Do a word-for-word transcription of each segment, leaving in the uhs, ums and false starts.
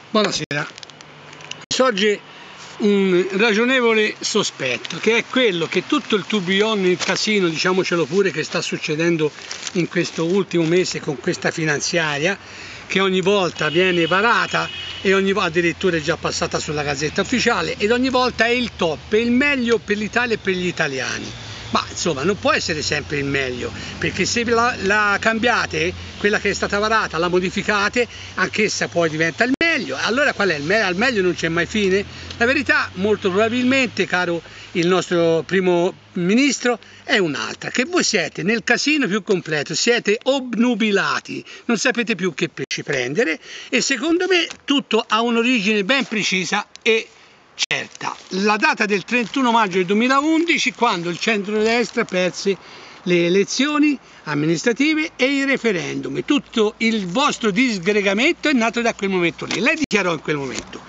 Buonasera. Sorge un ragionevole sospetto, che è quello che tutto il tourbillon, il casino, diciamocelo pure, che sta succedendo in questo ultimo mese con questa finanziaria, che ogni volta viene varata e ogni volta addirittura è già passata sulla Gazzetta Ufficiale, ed ogni volta è il top, è il meglio per l'Italia e per gli italiani. Ma insomma non può essere sempre il meglio, perché se la, la cambiate, quella che è stata varata, la modificate, anch'essa poi diventa il meglio. Allora qual è il meglio? Al meglio non c'è mai fine? La verità, molto probabilmente, caro il nostro primo ministro, è un'altra, che voi siete nel casino più completo, siete obnubilati, non sapete più che pesci prendere, e secondo me tutto ha un'origine ben precisa e certa, la data del trentuno maggio del duemilaundici, quando il centrodestra perse le elezioni amministrative e i referendum, e tutto il vostro disgregamento è nato da quel momento lì. Lei dichiarò in quel momento: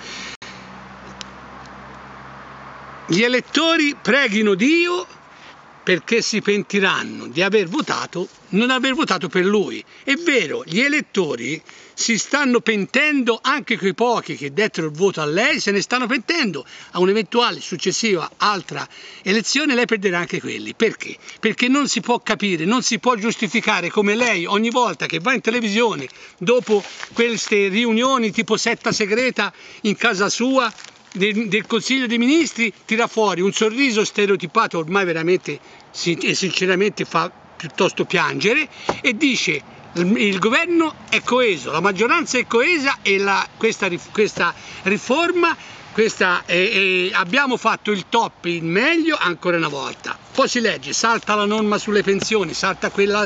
gli elettori preghino Dio perché si pentiranno di aver votato, non aver votato per lui. È vero, gli elettori si stanno pentendo, anche quei pochi che dettero il voto a lei se ne stanno pentendo. A un'eventuale successiva altra elezione lei perderà anche quelli. Perché? Perché non si può capire, non si può giustificare come lei ogni volta che va in televisione, dopo queste riunioni tipo setta segreta in casa sua, Del, del Consiglio dei Ministri, tira fuori un sorriso stereotipato, ormai veramente e sinceramente fa piuttosto piangere, e dice: il, il governo è coeso, la maggioranza è coesa e la, questa, questa riforma, questa, eh, eh, abbiamo fatto il top, il meglio ancora una volta. Poi si legge, salta la norma sulle pensioni, salta quella,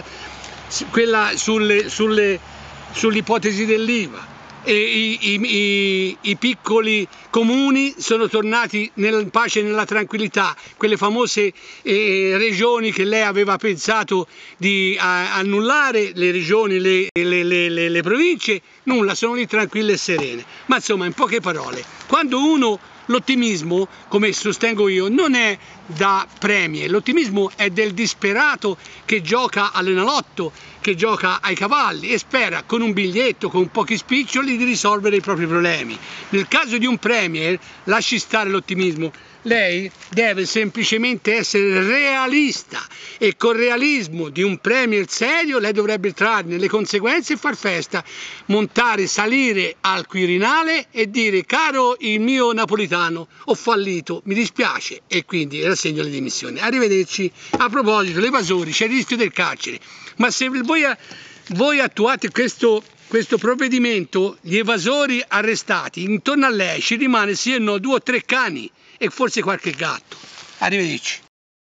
quella sulle, sulle, sull'ipotesi dell'I V A. E i, i, i, i piccoli comuni sono tornati in pace e nella tranquillità, quelle famose eh, regioni che lei aveva pensato di a, annullare, le regioni, le, le, le, le, le province, nulla, sono lì tranquille e serene. Ma insomma, in poche parole, quando uno, l'ottimismo, come sostengo io, non è da premie, l'ottimismo è del disperato che gioca all'Enalotto, che gioca ai cavalli e spera con un biglietto, con pochi spiccioli, di risolvere i propri problemi. Nel caso di un premier, lasci stare l'ottimismo, lei deve semplicemente essere realista, e col realismo di un premier serio lei dovrebbe trarne le conseguenze e far festa, montare, salire al Quirinale e dire: caro il mio napolitano, ho fallito, mi dispiace, e quindi rassegno le dimissioni. Arrivederci. A proposito, l'evasori, c'è il rischio del carcere, ma se voi, voi attuate questo questo provvedimento, gli evasori arrestati, intorno a lei ci rimane sì e no due o tre cani e forse qualche gatto. Arrivederci.